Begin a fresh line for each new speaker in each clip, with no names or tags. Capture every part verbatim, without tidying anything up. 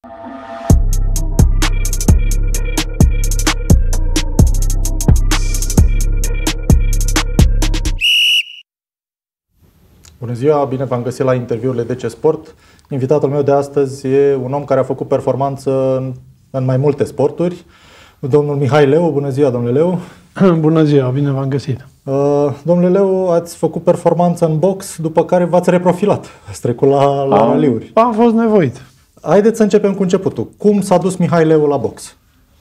Bună ziua, bine v-am găsit la interviurile D C Sport. Invitatul meu de astăzi e un om care a făcut performanță în, în mai multe sporturi, domnul Mihai Leu. Bună ziua, domnule Leu.
Bună ziua, bine v-am găsit.
Uh, domnule Leu, ați făcut performanță în box, după care v-ați reprofilat. Ați trecut la, la
am,
raliuri.
Am fost nevoit.
Haideți să începem cu începutul. Cum s-a dus Mihai Leu la box?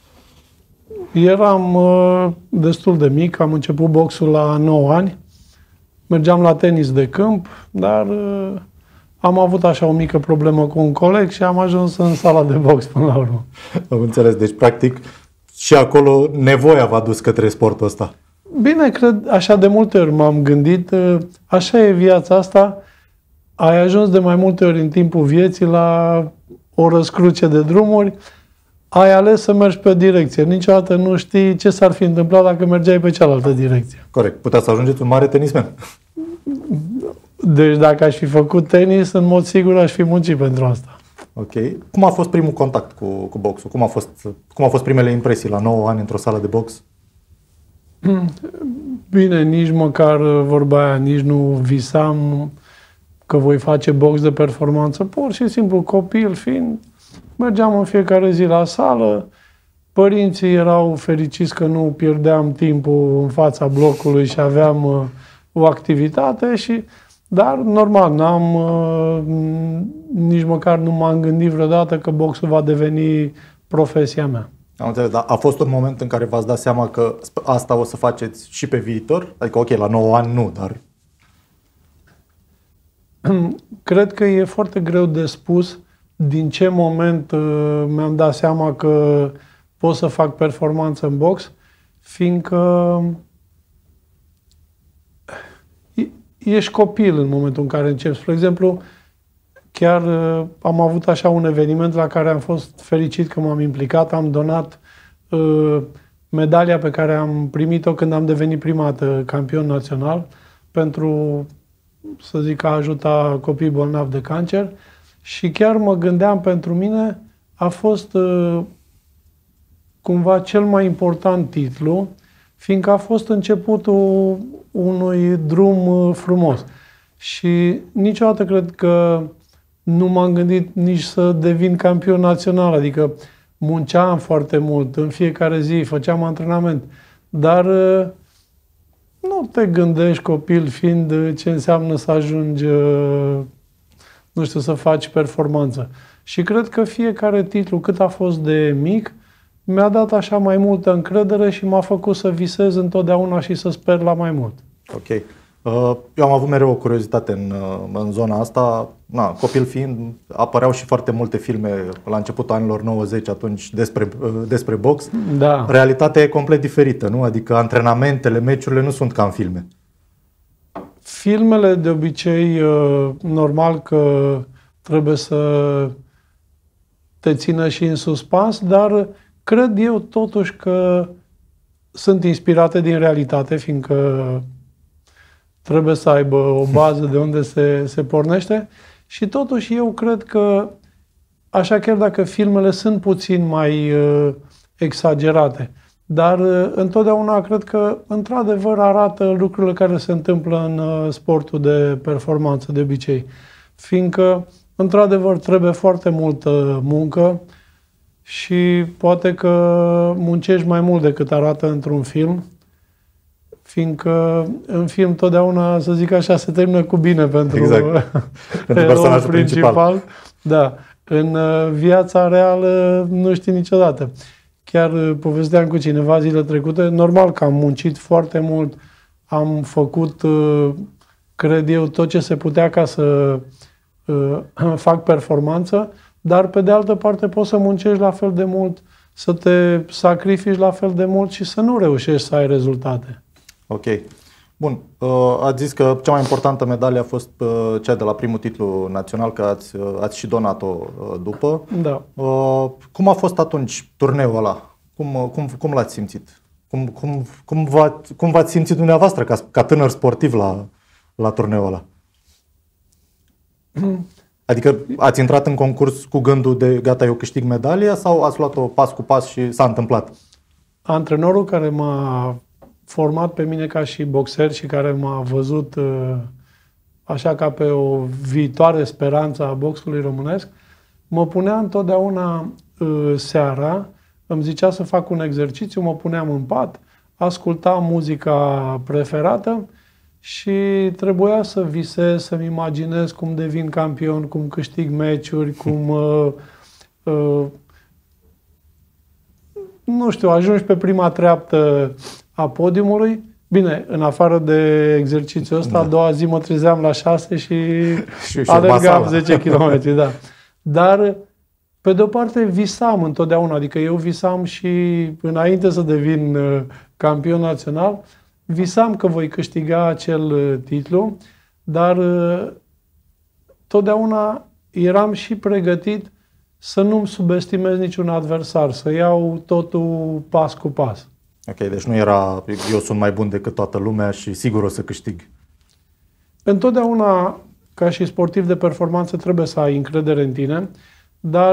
Eram uh, destul de mic, am început boxul la nouă ani. Mergeam la tenis de câmp, dar uh, am avut așa o mică problemă cu un coleg și am ajuns în sala de box până la urmă.
Am înțeles. Deci, practic, și acolo nevoia v-a dus către sportul ăsta.
Bine, cred, așa de multe ori m-am gândit, uh, așa e viața asta. Ai ajuns de mai multe ori în timpul vieții la o răscruce de drumuri, ai ales să mergi pe o direcție. Niciodată nu știi ce s-ar fi întâmplat dacă mergeai pe cealaltă direcție.
Corect. Puteți să ajungeți un mare tenismen.
Deci dacă aș fi făcut tenis, în mod sigur aș fi muncit pentru asta.
Ok. Cum a fost primul contact cu, cu boxul? Cum a fost, cum au fost primele impresii la nouă ani într-o sală de box?
Bine, nici măcar vorba aia, nici nu visam că voi face box de performanță. Pur și simplu, copil fiind, mergeam în fiecare zi la sală. Părinții erau fericiți că nu pierdeam timpul în fața blocului și aveam uh, o activitate, și, dar normal, n-am, uh, nici măcar nu m-am gândit vreodată că boxul va deveni profesia mea.
Am înțeles, dar a fost un moment în care v-ați dat seama că asta o să faceți și pe viitor? Adică, ok, la nouă ani nu, dar...
Cred că e foarte greu de spus din ce moment uh, mi-am dat seama că pot să fac performanță în box, fiindcă ești copil în momentul în care începi. Spre exemplu, chiar uh, am avut așa un eveniment la care am fost fericit că m-am implicat, am donat uh, medalia pe care am primit-o când am devenit prima dată campion național pentru, să zic, a ajuta copiii bolnavi de cancer. Și chiar mă gândeam, pentru mine a fost uh, cumva cel mai important titlu, fiindcă a fost începutul unui drum uh, frumos. Și niciodată cred că nu m-am gândit nici să devin campion național, adică munceam foarte mult, în fiecare zi făceam antrenament, dar uh, nu te gândești, copil fiind, uh, ce înseamnă să ajungi uh, nu știu, să faci performanță. Și cred că fiecare titlu, cât a fost de mic, mi-a dat așa mai multă încredere și m-a făcut să visez întotdeauna și să sper la mai mult.
Ok. Eu am avut mereu o curiozitate în, în zona asta. Na, copil fiind, apăreau și foarte multe filme la începutul anilor nouăzeci atunci despre, despre box.
Da.
Realitatea e complet diferită, nu? Adică antrenamentele, meciurile nu sunt ca în filme.
Filmele, de obicei, normal că trebuie să te țină și în suspans, dar cred eu totuși că sunt inspirate din realitate, fiindcă trebuie să aibă o bază de unde se, se pornește. Și totuși eu cred că, așa, chiar dacă filmele sunt puțin mai uh, exagerate, dar uh, întotdeauna cred că într-adevăr arată lucrurile care se întâmplă în uh, sportul de performanță de obicei. Fiindcă într-adevăr trebuie foarte multă muncă și poate că muncești mai mult decât arată într-un film, fiindcă în film totdeauna, să zic așa, se termină cu bine pentru,
exact. pentru personajul principal. principal.
Da. În viața reală nu știi niciodată. Chiar povesteam cu cineva zile trecute, normal că am muncit foarte mult, am făcut, cred eu, tot ce se putea ca să fac performanță, dar pe de altă parte poți să muncești la fel de mult, să te sacrifici la fel de mult și să nu reușești să ai rezultate.
Ok. Bun. Ați zis că cea mai importantă medalie a fost cea de la primul titlu național, că ați, ați și donat-o după.
Da.
Cum a fost atunci turneul ăla? Cum, cum, cum l-ați simțit? Cum, cum, cum, v-a, cum v-ați simțit dumneavoastră ca, ca tânăr sportiv la, la turneul ăla? Adică ați intrat în concurs cu gândul de gata, eu câștig medalia sau ați luat-o pas cu pas și s-a întâmplat?
Antrenorul care m-a format pe mine ca și boxer și care m-a văzut așa ca pe o viitoare speranță a boxului românesc, mă punea întotdeauna seara, îmi zicea să fac un exercițiu, mă puneam în pat, ascultam muzica preferată și trebuia să visez, să-mi imaginez cum devin campion, cum câștig meciuri, cum, uh, uh, nu știu, ajungi pe prima treaptă a podiumului. Bine, în afară de exercițiul ăsta, da. A doua zi mă trezeam la șase și, și alergam zece kilometri, da. Dar, pe de-o parte, visam întotdeauna, adică eu visam și înainte să devin uh, campion național, visam că voi câștiga acel titlu, dar totdeauna eram și pregătit să nu-mi subestimez niciun adversar, să iau totul pas cu pas.
Ok, deci nu era eu sunt mai bun decât toată lumea și sigur o să câștig.
Întotdeauna, ca și sportiv de performanță, trebuie să ai încredere în tine, dar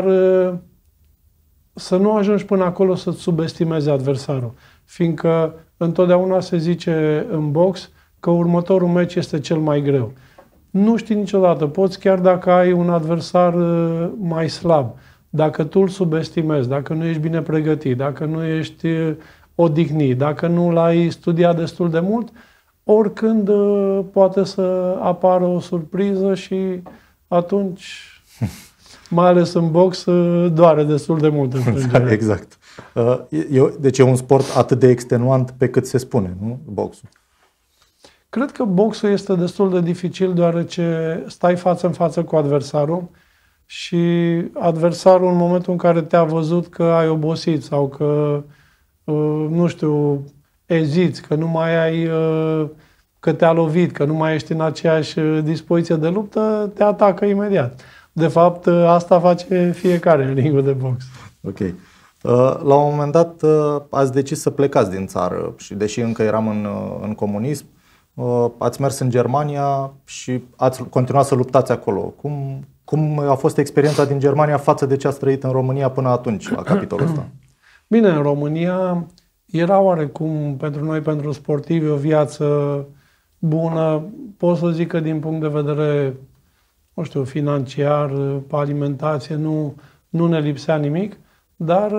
să nu ajungi până acolo să-ți subestimezi adversarul. Fiindcă întotdeauna se zice în box că următorul meci este cel mai greu. Nu știi niciodată. Poți chiar dacă ai un adversar mai slab, dacă tu îl subestimezi, dacă nu ești bine pregătit, dacă nu ești odihnit, dacă nu l-ai studiat destul de mult, oricând poate să apară o surpriză și atunci, mai ales în box, doare destul de mult.
Exact. Deci e un sport atât de extenuant pe cât se spune, nu? Boxul.
Cred că boxul este destul de dificil deoarece stai față în față cu adversarul și adversarul în momentul în care te-a văzut că ai obosit sau că, nu știu, eziți, că nu mai ai, că te-a lovit, că nu mai ești în aceeași dispoziție de luptă, te atacă imediat. De fapt, asta face fiecare în ringul de box.
Ok. La un moment dat ați decis să plecați din țară și deși încă eram în, în comunism, ați mers în Germania și ați continuat să luptați acolo. Cum, cum a fost experiența din Germania față de ce ați trăit în România până atunci, la capitolul ăsta?
Bine, în România era oarecum pentru noi, pentru sportivi, o viață bună. Pot să zic că din punct de vedere, nu știu, financiar, alimentație, nu, nu ne lipsea nimic, dar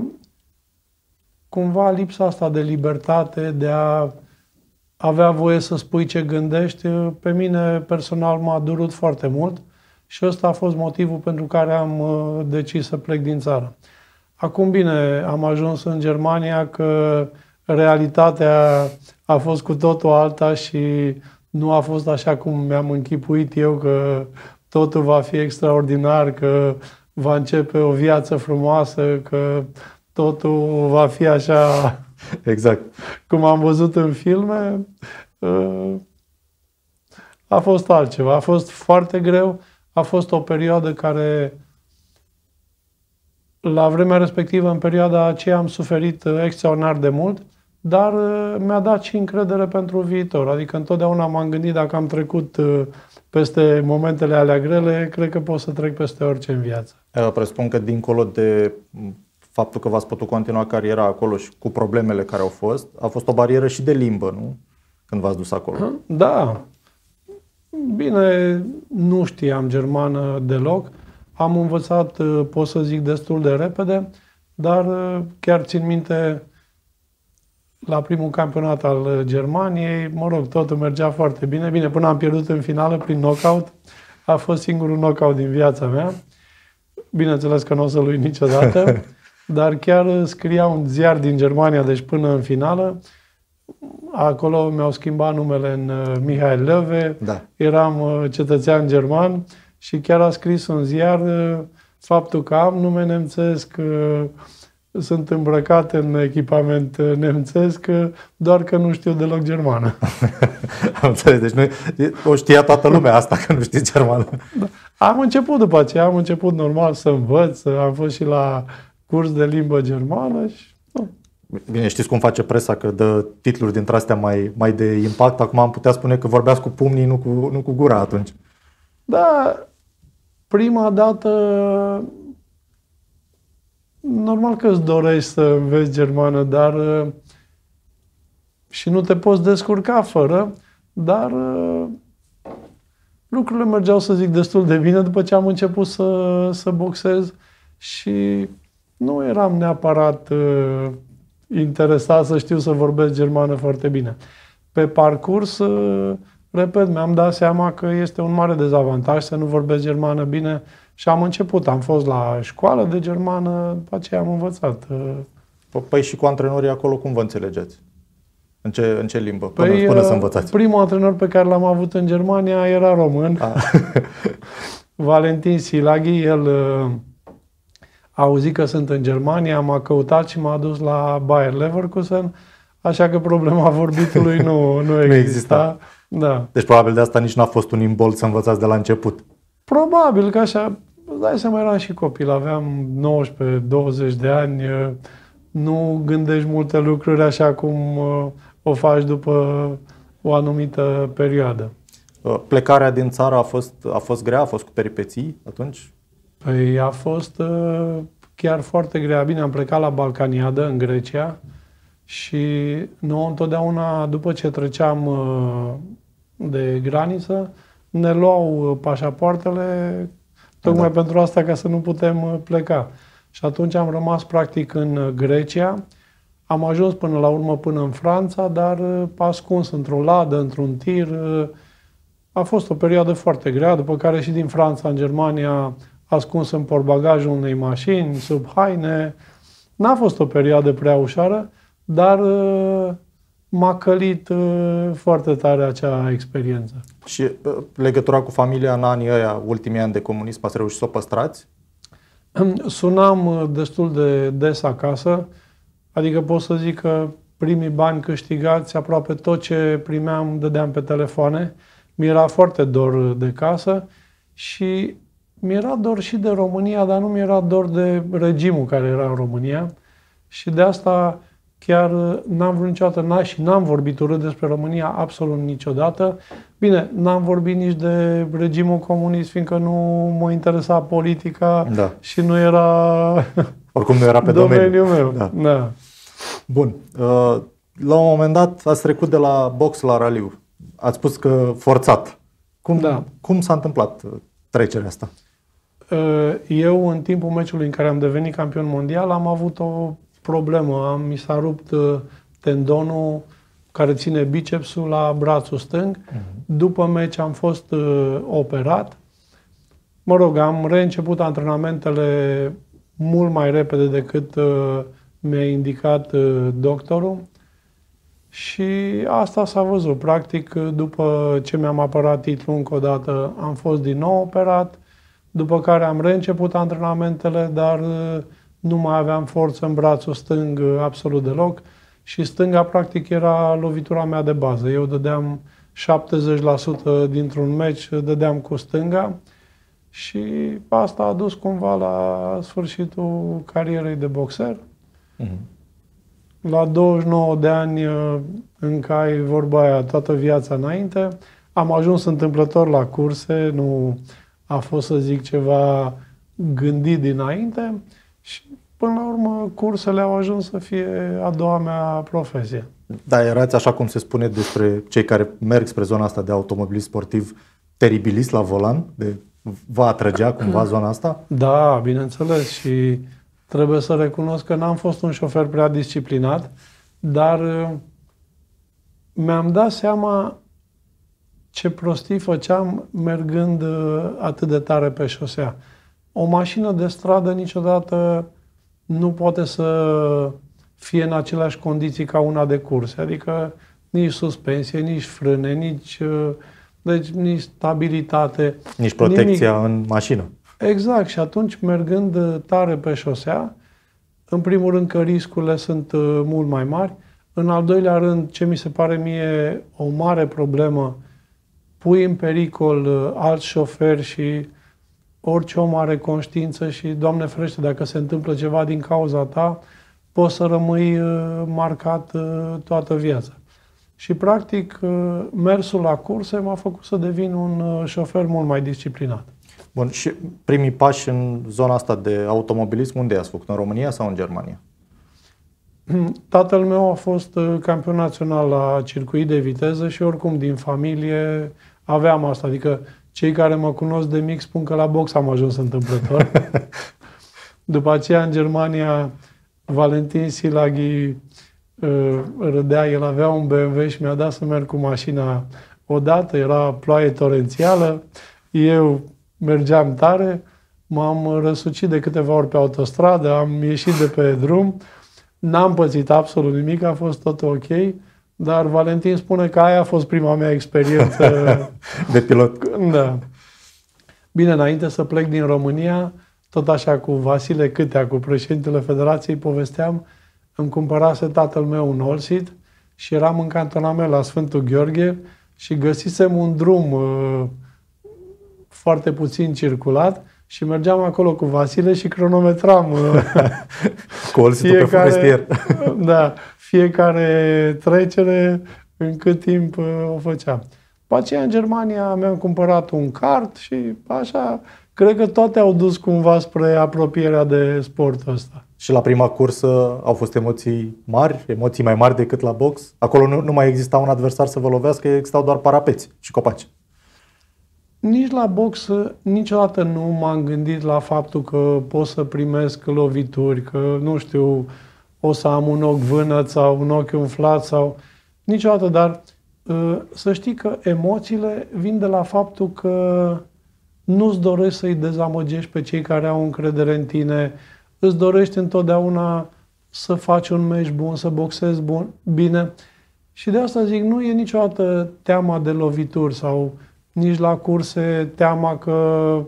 cumva lipsa asta de libertate, de a avea voie să spui ce gândești, pe mine personal m-a durut foarte mult și ăsta a fost motivul pentru care am decis să plec din țară. Acum bine, am ajuns în Germania că realitatea a fost cu totul alta și nu a fost așa cum mi-am închipuit eu că totul va fi extraordinar, că va începe o viață frumoasă, că totul va fi așa
exact
cum am văzut în filme. A fost altceva, a fost foarte greu, a fost o perioadă care, la vremea respectivă, în perioada aceea, am suferit extraordinar de mult, dar mi-a dat și încredere pentru viitor. Adică întotdeauna m-am gândit, dacă am trecut peste momentele alea grele, cred că pot să trec peste orice în viață.
Eu presupun că dincolo de faptul că v-ați putut continua cariera acolo și cu problemele care au fost, a fost o barieră și de limbă, nu? Când v-ați dus acolo.
Da. Bine, nu știam germană deloc. Am învățat, pot să zic, destul de repede, dar chiar țin minte la primul campionat al Germaniei, mă rog, totul mergea foarte bine. Bine, până am pierdut în finală prin knockout. A fost singurul knockout din viața mea. Bineînțeles că nu o să-l uit niciodată. Dar chiar scria un ziar din Germania, deci până în finală. Acolo mi-au schimbat numele în Mihail Löwe.
Da.
Eram cetățean german și chiar a scris un ziar faptul că am nume nemțesc, sunt îmbrăcat în echipament nemțesc, doar că nu știu deloc germană.
Am înțeles, deci nu, o știa toată lumea asta, că nu știi germană.
Da. Am început după aceea, am început normal să învăț, am fost și la curs de limbă germană și... Nu.
Bine, știți cum face presa, că dă titluri dintre astea mai, mai de impact. Acum am putea spune că vorbeați cu pumnii, nu cu, nu cu gura atunci.
Da, Prima dată, normal că îți dorești să înveți germană, dar și nu te poți descurca fără, dar lucrurile mergeau, să zic, destul de bine după ce am început să, să boxez și nu eram neapărat uh, interesat să știu să vorbesc germană foarte bine. Pe parcurs, uh, repet, mi-am dat seama că este un mare dezavantaj să nu vorbesc germană bine și am început. Am fost la școală de germană, după aceea am învățat. Uh.
Păi și cu antrenorii acolo cum vă înțelegeți? În ce, în ce limbă? Până,
Păi,
până să învățați.
Primul antrenor pe care l-am avut în Germania era român. Valentin Silaghi. El uh, a auzit că sunt în Germania, m-a căutat și m-a dus la Bayer Leverkusen, așa că problema vorbitului nu, nu exista. exista. Da.
Deci probabil de asta nici n-a fost un imbold să învățați de la început.
Probabil că așa, îți dai seama, eram și copil, aveam nouăsprezece douăzeci de ani, nu gândești multe lucruri așa cum uh, o faci după o anumită perioadă.
Plecarea din țară a fost, a fost grea? A fost cu peripeții atunci?
Păi a fost uh, chiar foarte grea. Bine, am plecat la Balcaniadă, în Grecia, și nouă întotdeauna, după ce treceam uh, de graniță, ne luau uh, pașapoartele, tocmai da. pentru asta, ca să nu putem uh, pleca. Și atunci am rămas practic în Grecia. Am ajuns până la urmă până în Franța, dar ascuns într-o ladă, într-un tir. A fost o perioadă foarte grea, după care și din Franța în Germania, ascuns în portbagajul unei mașini, sub haine. N-a fost o perioadă prea ușoară, dar m-a călit foarte tare acea experiență.
Și legătura cu familia în anii ăia, ultimii ani de comunism, ați reușit să o păstrați?
Sunam destul de des acasă. Adică pot să zic că primii bani câștigați, aproape tot ce primeam, dădeam pe telefoane. Mi-era foarte dor de casă și mi-era dor și de România, dar nu mi-era dor de regimul care era în România. Și de asta chiar n-am vrut niciodată, n și n-am vorbit urât despre România absolut niciodată. Bine, n-am vorbit nici de regimul comunist, fiindcă nu mă interesa politica da. și nu era...
Oricum nu era pe
domeniul
domeniu.
meu. Da. Da.
Bun. La un moment dat ați trecut de la box la raliu. Ați spus că forțat. Cum, da. cum s-a întâmplat trecerea asta?
Eu, în timpul meciului în care am devenit campion mondial, am avut o problemă. Am, mi s-a rupt tendonul care ține bicepsul la brațul stâng. Uh-huh. După meci am fost operat. Mă rog, am reînceput antrenamentele mult mai repede decât uh, mi-a indicat uh, doctorul și asta s-a văzut. Practic, după ce mi-am apărat titlul încă o dată, am fost din nou operat, după care am reînceput antrenamentele, dar uh, nu mai aveam forță în brațul stâng uh, absolut deloc și stânga, practic, era lovitura mea de bază. Eu dădeam șaptezeci la sută dintr-un meci, dădeam cu stânga. Și asta a dus cumva la sfârșitul carierei de boxer. Uh-huh. La douăzeci și nouă de ani, încă ai vorba aia toată viața înainte, am ajuns întâmplător la curse, nu a fost, să zic, ceva gândit dinainte și până la urmă cursele au ajuns să fie a doua mea profesie.
Da, erați, așa cum se spune despre cei care merg spre zona asta de automobilism sportiv, teribilist la volan, de vă atrăgea cumva zona asta?
Da, bineînțeles, și trebuie să recunosc că n-am fost un șofer prea disciplinat, dar mi-am dat seama ce prostii făceam mergând atât de tare pe șosea. O mașină de stradă niciodată nu poate să fie în aceleași condiții ca una de curse, adică nici suspensie, nici frâne, nici... Deci nici stabilitate.
Nici protecția nimic. În mașină.
Exact. Și atunci, mergând tare pe șosea, în primul rând că riscurile sunt mult mai mari. În al doilea rând, ce mi se pare mie o mare problemă, pui în pericol alți șoferi și orice om are conștiință și, Doamne ferește, dacă se întâmplă ceva din cauza ta, poți să rămâi marcat toată viața. Și, practic, mersul la curse m-a făcut să devin un șofer mult mai disciplinat.
Bun, și primii pași în zona asta de automobilism, unde i-ați făcut? În România sau în Germania?
Tatăl meu a fost campion național la circuit de viteză și oricum din familie aveam asta. Adică cei care mă cunosc de mic spun că la box am ajuns întâmplător. După aceea în Germania Valentin Silaghi uh, râdea, el avea un B M W și mi-a dat să merg cu mașina odată, era ploaie torențială, eu mergeam tare, m-am răsucit de câteva ori pe autostradă, am ieșit de pe drum, n-am pățit absolut nimic, a fost tot ok, dar Valentin spune că aia a fost prima mea experiență
de pilot.
Da. Bine, înainte să plec din România, tot așa cu Vasile Câtea, cu președintele Federației, povesteam, îmi cumpărase tatăl meu un Allseat și eram în cantonament la Sfântul Gheorghe și găsisem un drum uh, foarte puțin circulat și mergeam acolo cu Vasile și cronometram uh,
cu Allseat-ul pe forestier.
Da, fiecare trecere în cât timp uh, o făceam. După aceea, în Germania, mi-am cumpărat un kart și așa, cred că toate au dus cumva spre apropierea de sportul ăsta.
Și la prima cursă au fost emoții mari, emoții mai mari decât la box? Acolo nu, nu mai exista un adversar să vă lovească, existau doar parapeți și copaci.
Nici la box niciodată nu m-am gândit la faptul că pot să primesc lovituri, că, nu știu, o să am un ochi vânăt sau un ochi umflat sau... Niciodată, dar să știi că emoțiile vin de la faptul că nu-ți dorești să-i dezamăgești pe cei care au încredere în tine, îți dorești întotdeauna să faci un meci bun, să boxezi bun, bine. Și de asta zic, nu e niciodată teama de lovituri sau nici la curse teama că,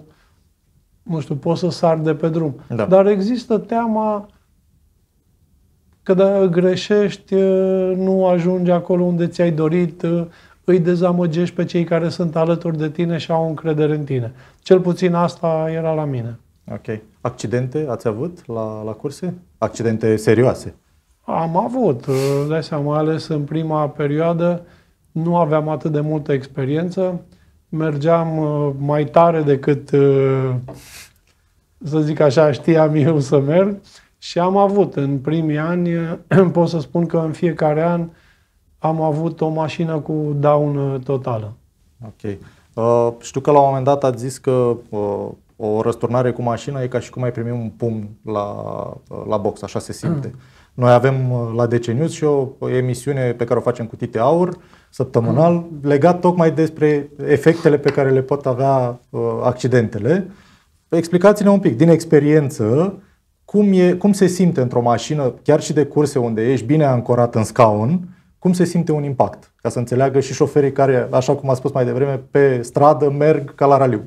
nu știu, poți să sari de pe drum.
Da.
Dar există teama că dacă greșești, nu ajungi acolo unde ți-ai dorit, îi dezamăgești pe cei care sunt alături de tine și au încredere în tine. Cel puțin asta era la mine.
Ok. Accidente ați avut la, la curse? Accidente serioase?
Am avut, dai seama, mai ales în prima perioadă, nu aveam atât de multă experiență, mergeam mai tare decât, să zic așa, știam eu să merg și am avut în primii ani, pot să spun că în fiecare an am avut o mașină cu daună totală.
Ok. Uh, știu că la un moment dat ați zis că uh, o răsturnare cu mașina e ca și cum ai primi un pumn la, uh, la box, așa se simte. Mm. Noi avem uh, la D C News și o, o emisiune pe care o facem cu Tite Aur, săptămânal, mm. legat tocmai despre efectele pe care le pot avea uh, accidentele. Explicați-ne un pic, din experiență, cum, e, cum se simte într-o mașină, chiar și de curse unde ești bine ancorat în scaun, cum se simte un impact? Ca să înțeleagă și șoferii care, așa cum a spus mai devreme, pe stradă merg ca la raliu.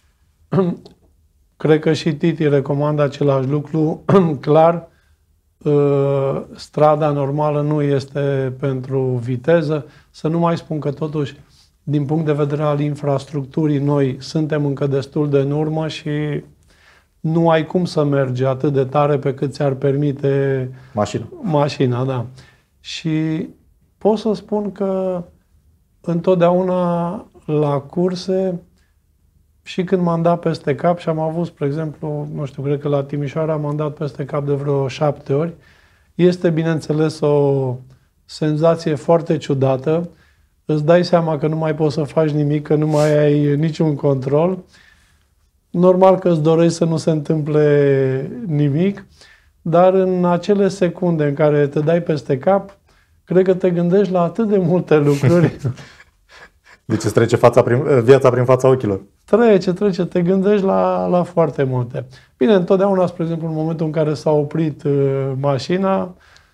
Cred că și Titi recomandă același lucru. Clar, strada normală nu este pentru viteză. Să nu mai spun că totuși, din punct de vedere al infrastructurii, noi suntem încă destul de în urmă și nu ai cum să mergi atât de tare pe cât ți-ar permite
mașina.
Mașina, da. Și pot să spun că întotdeauna la curse și când m-am dat peste cap și am avut, spre exemplu, nu știu, cred că la Timișoara m-am dat peste cap de vreo șapte ori, este, bineînțeles, o senzație foarte ciudată. Îți dai seama că nu mai poți să faci nimic, că nu mai ai niciun control. Normal că îți dorești să nu se întâmple nimic, dar în acele secunde în care te dai peste cap, cred că te gândești la atât de multe lucruri.
Deci îți trece fața prin, viața prin fața ochilor.
Trece, trece, te gândești la, la foarte multe. Bine, întotdeauna, spre exemplu, în momentul în care s-a oprit uh, mașina,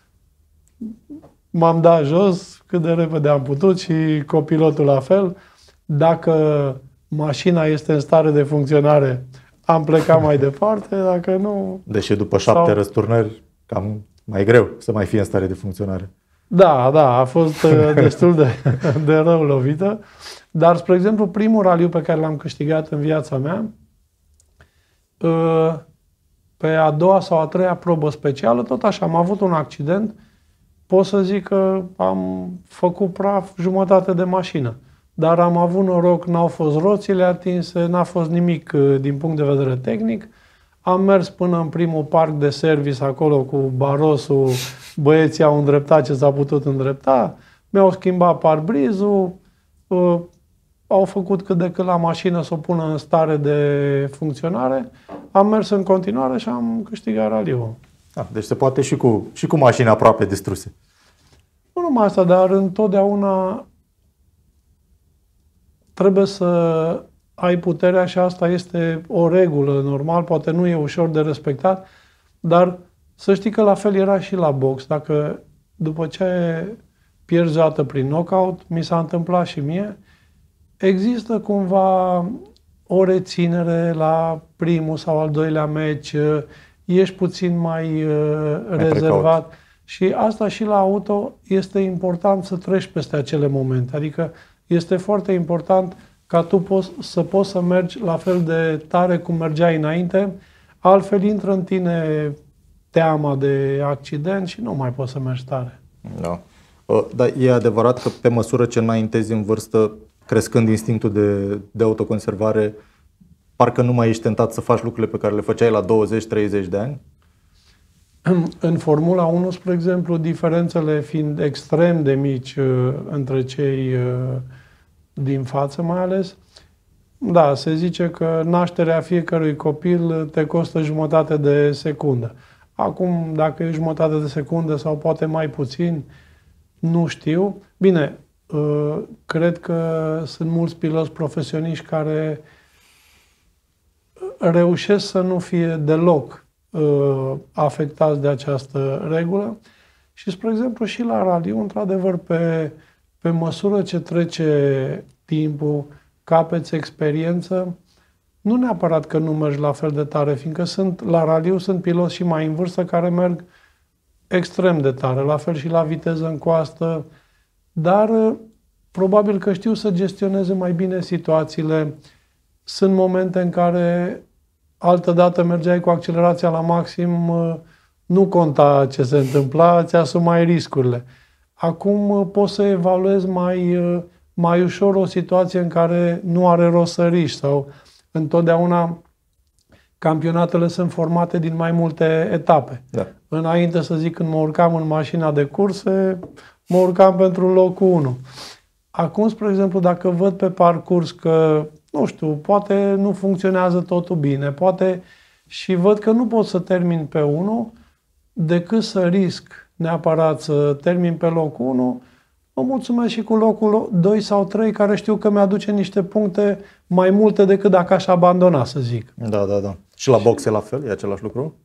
m-am dat jos cât de repede am putut și copilotul la fel. Dacă mașina este în stare de funcționare, am plecat mai departe, dacă nu...
Deși după șapte sau... răsturnări, cam mai greu să mai fie în stare de funcționare.
Da, da, a fost destul de, de rău lovită. Dar, spre exemplu, primul raliu pe care l-am câștigat în viața mea, pe a doua sau a treia probă specială, tot așa, am avut un accident, pot să zic că am făcut praf jumătate de mașină. dar am avut noroc, n-au fost roțile atinse, n-a fost nimic din punct de vedere tehnic. Am mers până în primul parc de service acolo cu barosul, băieții au îndreptat ce s-a putut îndrepta, mi-au schimbat parbrizul, uh, au făcut cât de cât la mașină să o pună în stare de funcționare, am mers în continuare și am câștigat raliul.
Ah, deci se poate și cu, și cu mașini aproape distruse.
Nu numai asta, dar întotdeauna trebuie să ai puterea și asta este o regulă normal, poate nu e ușor de respectat, dar să știi că la fel era și la box. Dacă după ce pierzi o dată prin knockout, mi s-a întâmplat și mie, există cumva o reținere la primul sau al doilea meci, ești puțin mai uh, rezervat. Precaut. Și asta și la auto este important să treci peste acele momente. Adică este foarte important ca tu poți, să poți să mergi la fel de tare cum mergeai înainte, altfel intră în tine teama de accident și nu mai poți să mergi tare.
Da. Dar e adevărat că pe măsură ce înaintezi în vârstă, crescând instinctul de, de autoconservare, parcă nu mai ești tentat să faci lucrurile pe care le făceai la douăzeci treizeci de ani?
În Formula unu, spre exemplu, diferențele fiind extrem de mici uh, între cei uh, din față mai ales, da, se zice că nașterea fiecărui copil te costă jumătate de secundă. Acum, dacă e jumătate de secundă sau poate mai puțin, nu știu. Bine, uh, cred că sunt mulți piloți profesioniști care reușesc să nu fie deloc uh, afectați de această regulă. Și, spre exemplu, și la raliu, într-adevăr, pe, pe măsură ce trece timpul, capeți experiență, nu neapărat că nu mergi la fel de tare, fiindcă sunt, la raliu sunt piloți și mai în vârstă care merg extrem de tare, la fel și la viteză în coastă, dar probabil că știu să gestioneze mai bine situațiile. Sunt momente în care altădată mergeai cu accelerația la maxim, nu conta ce se întâmpla, îți asumai riscurile. Acum poți să evaluezi mai, mai ușor o situație în care nu are rost să riști sau întotdeauna campionatele sunt formate din mai multe etape. Da. Înainte, să zic, când mă urcam în mașina de curse, mă urcam pentru locul unu. Acum, spre exemplu, dacă văd pe parcurs că, nu știu, poate nu funcționează totul bine, poate și văd că nu pot să termin pe unu, decât să risc neapărat să termin pe locul unu, mă mulțumesc și cu locul doi sau trei, care știu că mi-aduce niște puncte mai multe decât dacă aș abandona, să zic.
Da, da, da. Și la box e la fel? E același lucru?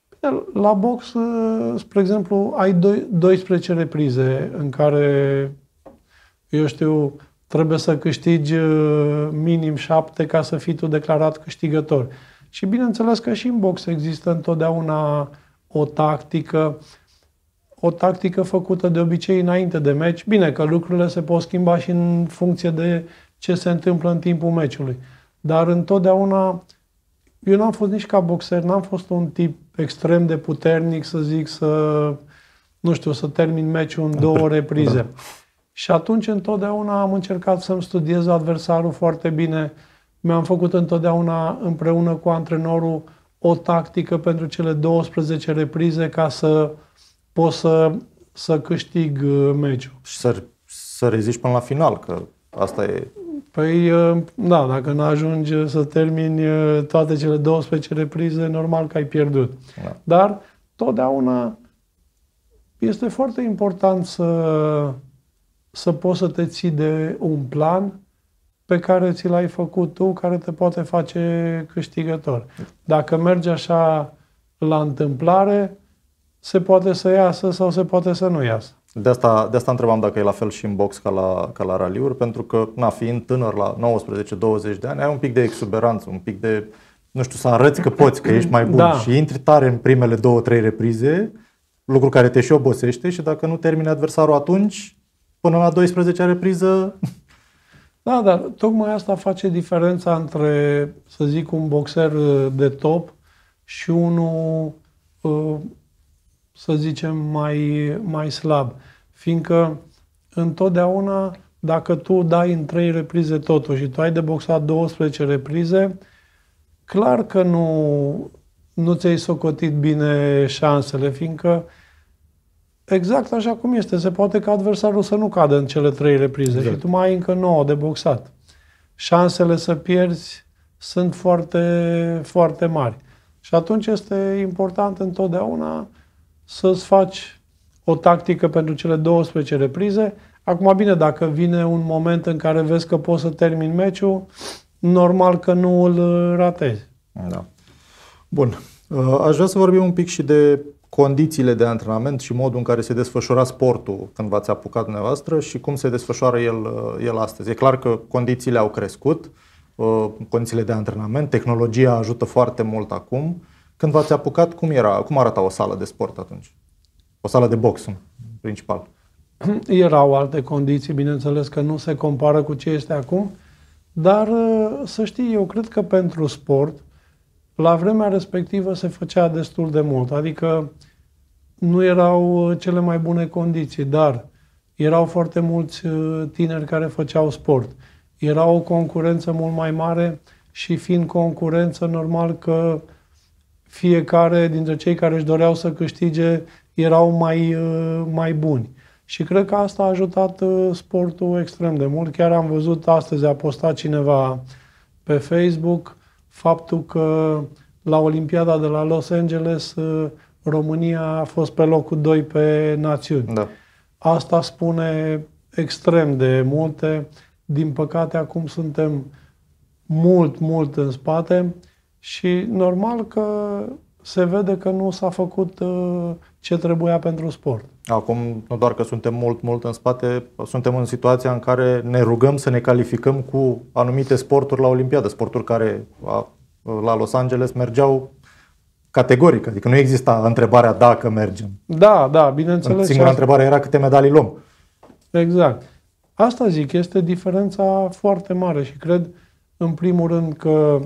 La box, spre exemplu, ai doisprezece reprize în care, eu știu, trebuie să câștigi minim șapte ca să fii tu declarat câștigător. Și bineînțeles că și în box există întotdeauna o tactică, o tactică făcută de obicei înainte de meci. Bine că lucrurile se pot schimba și în funcție de ce se întâmplă în timpul meciului. Dar întotdeauna, eu n-am fost nici ca boxer, n-am fost un tip extrem de puternic, să zic, să, nu știu, să termin meciul în două reprize. Da. Și atunci întotdeauna am încercat să-mi studiez adversarul foarte bine. Mi-am făcut întotdeauna împreună cu antrenorul o tactică pentru cele douăsprezece reprize ca să pot să, să câștig meciul.
Și să, să reziști până la final, că asta e...
Păi, da, dacă nu ajungi să termini toate cele douăsprezece reprize, normal că ai pierdut. Da. Dar, totdeauna, este foarte important să, să poți să te ții de un plan pe care ți l-ai făcut tu, care te poate face câștigător. Dacă mergi așa la întâmplare, se poate să iasă sau se poate să nu iasă.
De asta, de asta întrebam dacă e la fel și în box ca la, ca la raliuri, pentru că, na, fiind tânăr la nouăsprezece douăzeci de ani, ai un pic de exuberanță, un pic de, nu știu, să arăți că poți, că ești mai bun. Da. Și intri tare în primele două, trei reprize, lucru care te și obosește, și dacă nu termine adversarul atunci, până la douăsprezecea repriză...
Da, dar tocmai asta face diferența între, să zic, un boxer de top și unul, să zicem, mai, mai slab. Fiindcă întotdeauna dacă tu dai în trei reprize totul și tu ai de boxat douăsprezece reprize, clar că nu, nu ți-ai socotit bine șansele, fiindcă exact așa cum este, se poate ca adversarul să nu cadă în cele trei reprize exact. Și tu mai ai încă nouă de boxat. Șansele să pierzi sunt foarte, foarte mari. Și atunci este important întotdeauna să-ți faci o tactică pentru cele douăsprezece reprize. Acum, bine, dacă vine un moment în care vezi că poți să termini meciul, normal că nu îl ratezi.
Da. Bun. Aș vrea să vorbim un pic și de condițiile de antrenament și modul în care se desfășura sportul când v-ați apucat dumneavoastră și cum se desfășoară el, el astăzi. E clar că condițiile au crescut, condițiile de antrenament, tehnologia ajută foarte mult acum. Când v-ați apucat, cum era, cum arăta o sală de sport atunci? O sală de box, în principal.
Erau alte condiții, bineînțeles că nu se compară cu ce este acum, dar să știi, eu cred că pentru sport, la vremea respectivă se făcea destul de mult, adică nu erau cele mai bune condiții, dar erau foarte mulți tineri care făceau sport. Era o concurență mult mai mare și fiind concurență, normal că fiecare dintre cei care își doreau să câștige erau mai, mai buni. Și cred că asta a ajutat sportul extrem de mult. Chiar am văzut astăzi, a postat cineva pe Facebook faptul că la Olimpiada de la Los Angeles România a fost pe locul doi pe națiuni. Da. Asta spune extrem de multe. Din păcate acum suntem mult, mult în spate și normal că se vede că nu s-a făcut ce trebuia pentru sport.
Acum, nu doar că suntem mult, mult în spate, suntem în situația în care ne rugăm să ne calificăm cu anumite sporturi la Olimpiadă, sporturi care la Los Angeles mergeau categoric, adică nu exista întrebarea dacă mergem.
Da, da, bineînțeles.
Singura întrebare era câte medalii luăm.
Exact. Asta zic, este diferența foarte mare și cred, în primul rând, că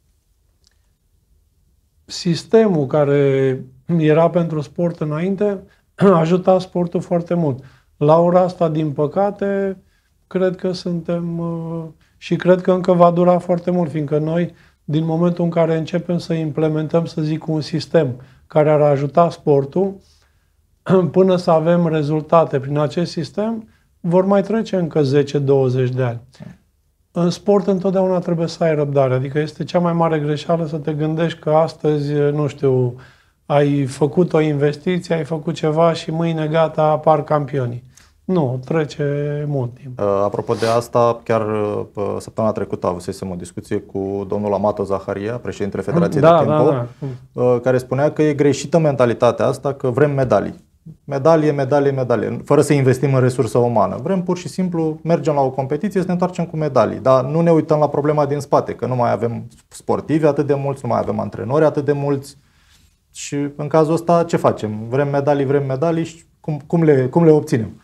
sistemul care era pentru sport înainte ajuta sportul foarte mult. La ora asta, din păcate, cred că suntem și cred că încă va dura foarte mult, fiindcă noi, din momentul în care începem să implementăm, să zic, un sistem care ar ajuta sportul, până să avem rezultate prin acest sistem, vor mai trece încă zece douăzeci de ani. În sport întotdeauna trebuie să ai răbdare, adică este cea mai mare greșeală să te gândești că astăzi, nu știu, ai făcut o investiție, ai făcut ceva și mâine gata apar campionii. Nu, trece mult timp.
Apropo de asta, chiar săptămâna trecută avusesem o discuție cu domnul Amato Zaharia, președintele Federației
da,
de Kempo,
da, da.
care spunea că e greșită mentalitatea asta, că vrem medalii. Medalie, medalie, medalie, fără să investim în resursă umană. Vrem pur și simplu, mergem la o competiție să ne întoarcem cu medalii, dar nu ne uităm la problema din spate, că nu mai avem sportivi atât de mulți, nu mai avem antrenori atât de mulți și în cazul ăsta ce facem? Vrem medalii, vrem medalii și cum, cum, le, cum le obținem?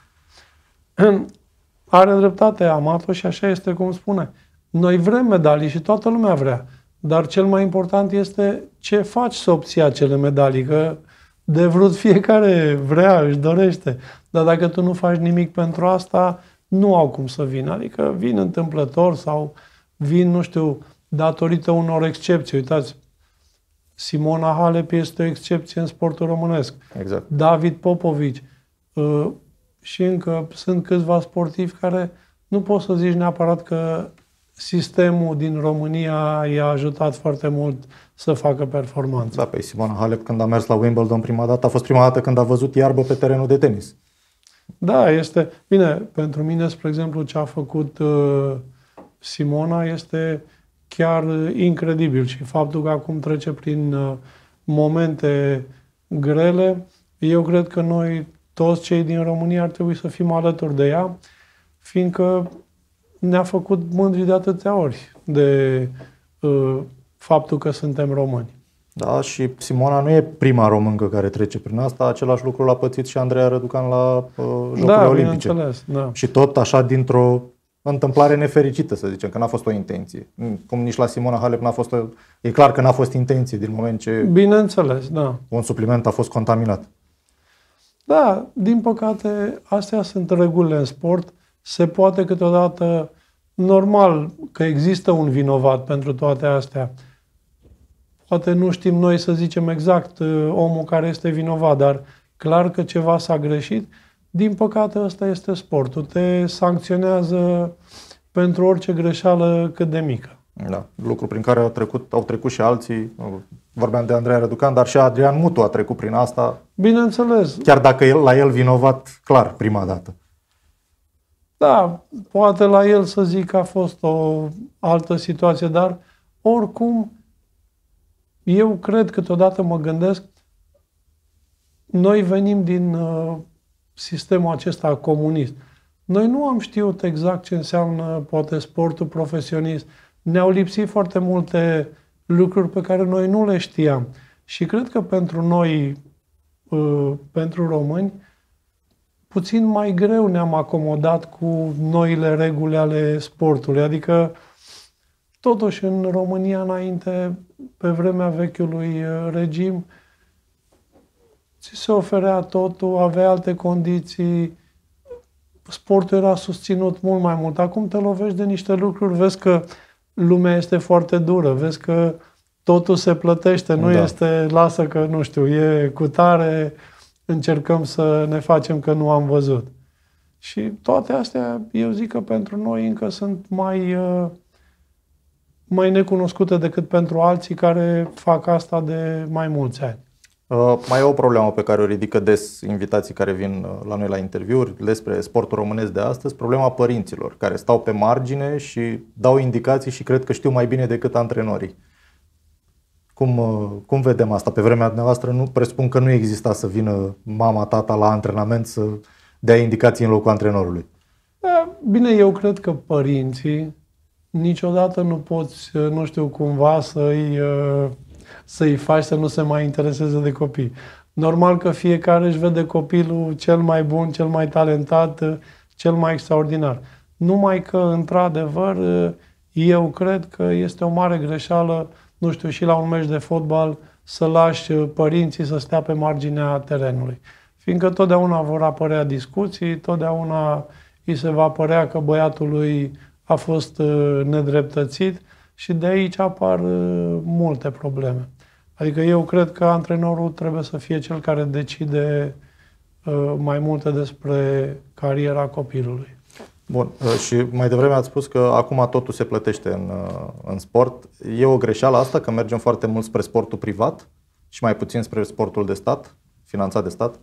Are dreptate Amato și așa este cum spune. Noi vrem medalii și toată lumea vrea, dar cel mai important este ce faci să obții acele medalii, că de vrut fiecare vrea, își dorește. Dar dacă tu nu faci nimic pentru asta, nu au cum să vină. Adică vin întâmplător sau vin, nu știu, datorită unor excepții. Uitați, Simona Halep este o excepție în sportul românesc.
Exact.
David Popovici. Uh, și încă sunt câțiva sportivi care nu poți să zici neapărat că sistemul din România i-a ajutat foarte mult să facă performanță.
Da, pe Simona Halep, când a mers la Wimbledon prima dată, a fost prima dată când a văzut iarbă pe terenul de tenis.
Da, este... Bine, pentru mine, spre exemplu, ce a făcut uh, Simona este chiar incredibil și faptul că acum trece prin uh, momente grele, eu cred că noi, toți cei din România, ar trebui să fim alături de ea, fiindcă ne-a făcut mândri de atâția ori de uh, faptul că suntem români.
Da, și Simona nu e prima româncă care trece prin asta, același lucru l-a pățit și Andreea Răducan la uh, Jocurile
da,
Olimpice.
Da.
Și tot așa dintr-o întâmplare nefericită, să zicem, că n-a fost o intenție. Cum nici la Simona Halep n-a fost o... E clar că n-a fost intenție din moment ce
Bineînțeles, da.
un supliment a fost contaminat.
Da, din păcate, astea sunt regulile în sport. Se poate câteodată, normal că există un vinovat pentru toate astea. Poate nu știm noi să zicem exact omul care este vinovat, dar clar că ceva s-a greșit. Din păcate, ăsta este sportul. Te sancționează pentru orice greșeală cât de mică.
Da, lucru prin care au trecut, au trecut și alții. Vorbeam de Andrei Răducan, dar și Adrian Mutu a trecut prin asta.
Bineînțeles.
Chiar dacă el, la el vinovat, clar, prima dată.
Da, poate la el să zic că a fost o altă situație, dar oricum eu cred, câteodată mă gândesc, noi venim din uh, sistemul acesta comunist. Noi nu am știut exact ce înseamnă poate sportul profesionist. Ne-au lipsit foarte multe lucruri pe care noi nu le știam. Și cred că pentru noi, uh, pentru români, puțin mai greu ne-am acomodat cu noile reguli ale sportului. Adică, totuși, în România, înainte, pe vremea vechiului regim, ți se oferea totul, avea alte condiții, sportul era susținut mult mai mult. Acum te lovești de niște lucruri, vezi că lumea este foarte dură, vezi că totul se plătește, nu da. este, lasă că, nu știu, e cu tare, încercăm să ne facem că nu am văzut. Și toate astea, eu zic că pentru noi încă sunt mai, mai necunoscute decât pentru alții care fac asta de mai mulți ani.
Uh, mai e o problemă pe care o ridică des invitații care vin la noi la interviuri despre sportul românesc de astăzi, problema părinților, care stau pe margine și dau indicații și cred că știu mai bine decât antrenorii. Cum, cum vedem asta? Pe vremea dumneavoastră nu presupun că nu exista să vină mama, tata la antrenament să dea indicații în locul antrenorului.
Bine, eu cred că părinții niciodată nu poți, nu știu, cumva să-i, să-i faci să nu se mai intereseze de copii. Normal că fiecare își vede copilul cel mai bun, cel mai talentat, cel mai extraordinar. Numai că, într-adevăr, eu cred că este o mare greșeală, nu știu, și la un meci de fotbal, să lași părinții să stea pe marginea terenului. Fiindcă totdeauna vor apărea discuții, totdeauna îi se va părea că băiatul lui a fost nedreptățit și de aici apar multe probleme. Adică eu cred că antrenorul trebuie să fie cel care decide mai multe despre cariera copilului.
Bun, și mai devreme ați spus că acum totul se plătește în, în sport. E o greșeală asta că mergem foarte mult spre sportul privat și mai puțin spre sportul de stat, finanțat de stat?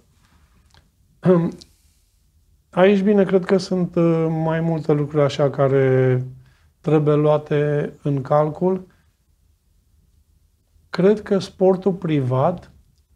Aici, bine, cred că sunt mai multe lucruri așa care trebuie luate în calcul. Cred că sportul privat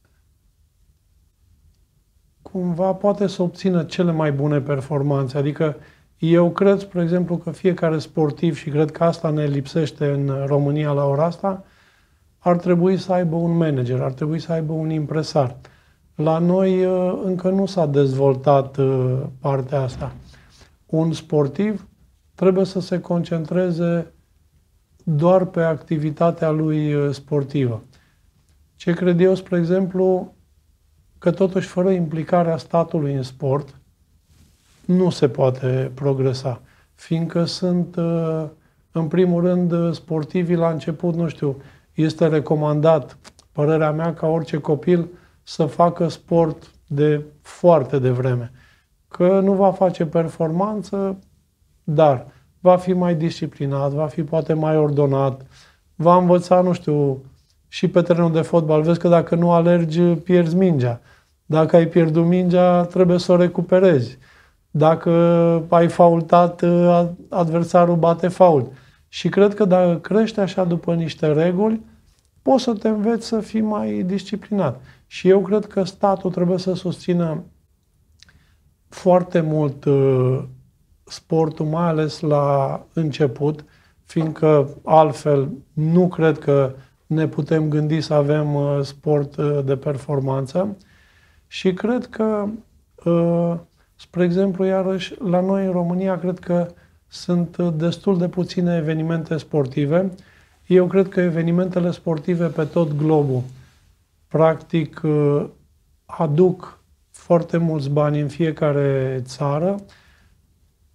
cumva poate să obțină cele mai bune performanțe. Adică eu cred, spre exemplu, că fiecare sportiv, și cred că asta ne lipsește în România la ora asta, ar trebui să aibă un manager, ar trebui să aibă un impresar. La noi încă nu s-a dezvoltat partea asta. Un sportiv trebuie să se concentreze doar pe activitatea lui sportivă. Ce cred eu, spre exemplu, că totuși fără implicarea statului în sport nu se poate progresa. Fiindcă sunt, în primul rând, sportivii la început, nu știu, este recomandat, părerea mea, ca orice copil să facă sport de foarte devreme. Că nu va face performanță, dar va fi mai disciplinat, va fi poate mai ordonat, va învăța, nu știu, și pe terenul de fotbal. Vezi că dacă nu alergi, pierzi mingea. Dacă ai pierdut mingea, trebuie să o recuperezi. Dacă ai faultat, adversarul bate fault. Și cred că dacă crești așa după niște reguli, poți să te înveți să fii mai disciplinat. Și eu cred că statul trebuie să susțină foarte mult uh, sportul, mai ales la început, fiindcă altfel nu cred că ne putem gândi să avem uh, sport uh, de performanță. Și cred că, uh, spre exemplu, iarăși, la noi în România, cred că sunt destul de puține evenimente sportive. Eu cred că evenimentele sportive pe tot globul, practic, uh, aduc foarte mulți bani în fiecare țară.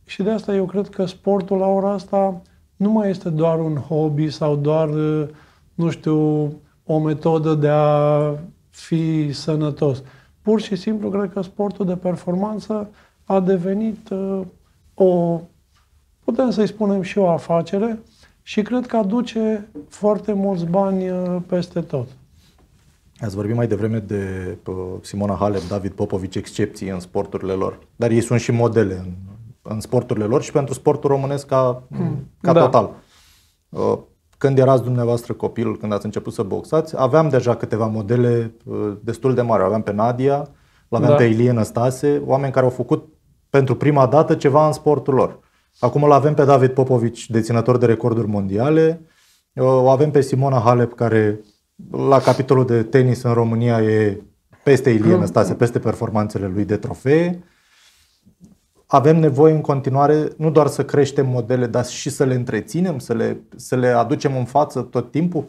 Și de asta eu cred că sportul la ora asta nu mai este doar un hobby sau doar, nu știu, o metodă de a fi sănătos. Pur și simplu, cred că sportul de performanță a devenit uh, o, putem să-i spunem și o afacere și cred că aduce foarte mulți bani uh, peste tot.
Ați vorbit mai devreme de uh, Simona Halep, David Popovici, excepții în sporturile lor, dar ei sunt și modele în, în sporturile lor și pentru sportul românesc ca, mm, ca da. total. Uh, Când erați dumneavoastră copil, când ați început să boxați, aveam deja câteva modele uh, destul de mari. Aveam pe Nadia, l-aveam da. pe Ilie Năstase, oameni care au făcut pentru prima dată ceva în sportul lor. Acum îl avem pe David Popovici, deținător de recorduri mondiale, uh, o avem pe Simona Halep, care la capitolul de tenis în România e peste Ilie Năstase, peste performanțele lui de trofee. Avem nevoie în continuare nu doar să creștem modele, dar și să le întreținem, să le, să le aducem în față tot timpul?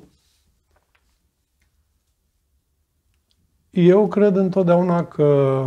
Eu cred întotdeauna că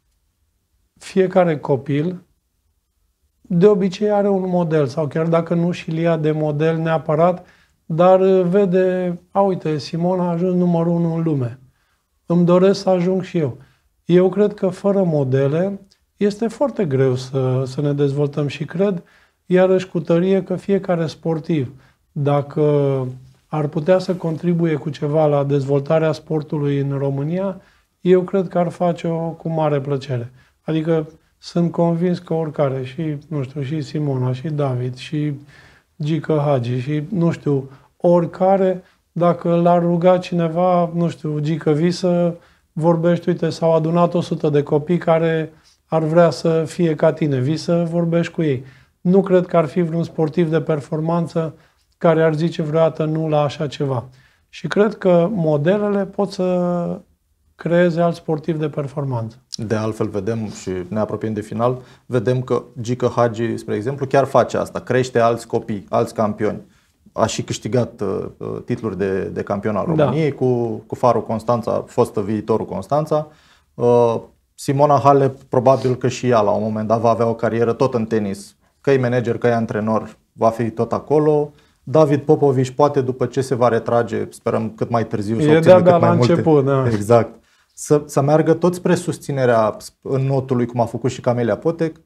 fiecare copil de obicei are un model, sau chiar dacă nu și-l ia de model neapărat, dar vede, a uite, Simona a ajuns numărul unu în lume. Îmi doresc să ajung și eu. Eu cred că fără modele este foarte greu să, să ne dezvoltăm și cred, iarăși cu tărie, că fiecare sportiv, dacă ar putea să contribuie cu ceva la dezvoltarea sportului în România, eu cred că ar face-o cu mare plăcere. Adică sunt convins că oricare, și, nu știu, și Simona, și David, și Gică Hagi, și, nu știu, oricare, dacă l-ar ruga cineva, nu știu, Gică, vii să vorbești, uite, s-au adunat o sută de copii care ar vrea să fie ca tine, vii să vorbești cu ei. Nu cred că ar fi vreun sportiv de performanță care ar zice vreodată nu la așa ceva. Și cred că modelele pot să creeze alt sportiv de performanță.
De altfel vedem, și ne apropiem de final, vedem că Gică Hagi, spre exemplu, chiar face asta, crește alți copii, alți campioni. A și câștigat uh, titluri de, de campion al României, da. cu, cu Farul Constanța, fostă viitorul Constanța. Uh, Simona Halep, probabil că și ea la un moment dat va avea o carieră tot în tenis, că e manager, că e antrenor, va fi tot acolo. David Popovici poate, după ce se va retrage, sperăm cât mai târziu, să obțină cât mai multe.
Început, da.
Exact. Să, să meargă tot spre susținerea înnotului, cum a făcut și Camelia Potec.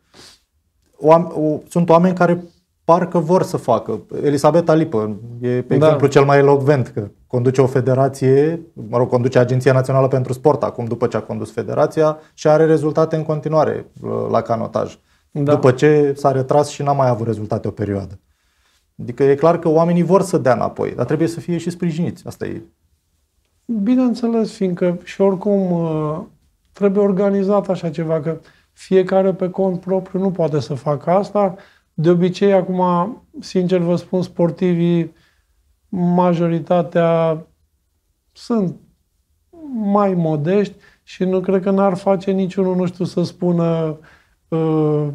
O, sunt oameni care parcă vor să facă. Elisabeta Lipă e pe da. exemplu cel mai elocvent, că conduce o federație, mă rog, conduce Agenția Națională pentru Sport acum, după ce a condus federația, și are rezultate în continuare la canotaj. Da. După ce s-a retras și n-a mai avut rezultate o perioadă. Adică e clar că oamenii vor să dea înapoi, dar trebuie să fie și sprijiniți. Asta e.
Bineînțeles, fiindcă și oricum trebuie organizat așa ceva, că fiecare pe cont propriu nu poate să facă asta. De obicei, acum, sincer vă spun, sportivii, majoritatea sunt mai modești și nu cred că n-ar face niciunul, nu știu, să spună uh,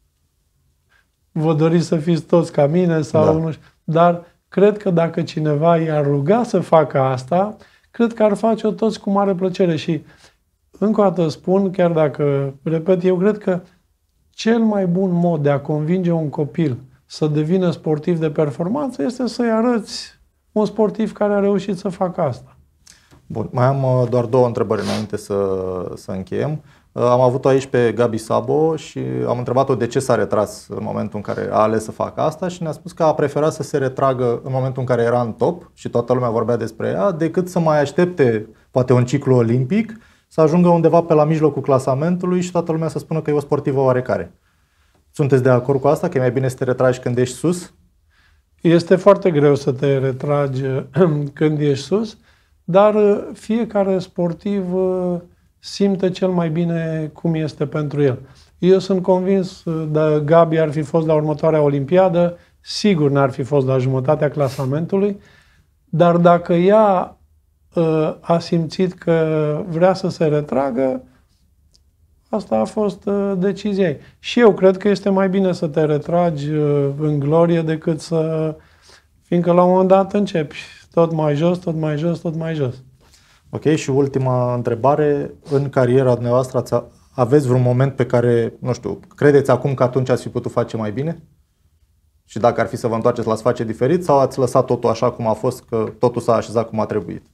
vă doriți să fiți toți ca mine sau da. nu știu. Dar cred că dacă cineva i-ar ruga să facă asta, cred că ar face-o toți cu mare plăcere. Și încă o dată spun, chiar dacă, repet, eu cred că cel mai bun mod de a convinge un copil să devină sportiv de performanță este să-i arăți un sportiv care a reușit să facă asta.
Bun, mai am doar două întrebări înainte să, să încheiem. Am avut-o aici pe Gabi Sabo și am întrebat-o de ce s-a retras în momentul în care a ales să facă asta și ne-a spus că a preferat să se retragă în momentul în care era în top și toată lumea vorbea despre ea, decât să mai aștepte poate un ciclu olimpic, să ajungă undeva pe la mijlocul clasamentului și toată lumea să spună că e o sportivă oarecare. Sunteți de acord cu asta? Că e mai bine să te retragi când ești sus?
Este foarte greu să te retragi când ești sus, dar fiecare sportiv simte cel mai bine cum este pentru el. Eu sunt convins, dacă Gabi ar fi fost la următoarea olimpiadă, sigur n-ar fi fost la jumătatea clasamentului, dar dacă ea a simțit că vrea să se retragă, asta a fost decizia ei. Și eu cred că este mai bine să te retragi în glorie decât să... Fiindcă la un moment dat începi tot mai jos, tot mai jos, tot mai jos.
Ok, și ultima întrebare. În cariera dumneavoastră ați, aveți vreun moment pe care, nu știu, credeți acum că atunci ați fi putut face mai bine? Și dacă ar fi să vă întoarceți, l-ați face diferit sau ați lăsat totul așa cum a fost, că totul s-a așezat cum a trebuit?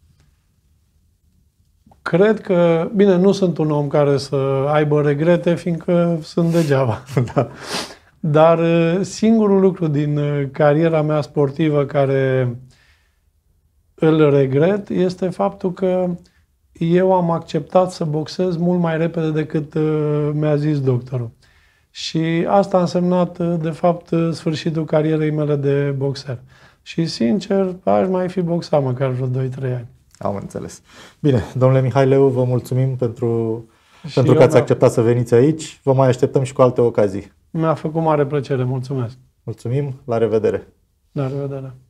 Cred că, bine, nu sunt un om care să aibă regrete, fiindcă sunt degeaba.
Da.
Dar singurul lucru din cariera mea sportivă care îl regret este faptul că eu am acceptat să boxez mult mai repede decât mi-a zis doctorul. Și asta a însemnat, de fapt, sfârșitul carierei mele de boxer. Și, sincer, aș mai fi boxat măcar vreo doi trei ani.
Am înțeles. Bine, domnule Mihai Leu, vă mulțumim pentru, pentru că
eu,
ați
da.
acceptat să veniți aici. Vă mai așteptăm și cu alte ocazii.
Mi-a făcut mare plăcere. Mulțumesc.
Mulțumim, la revedere!
La revedere!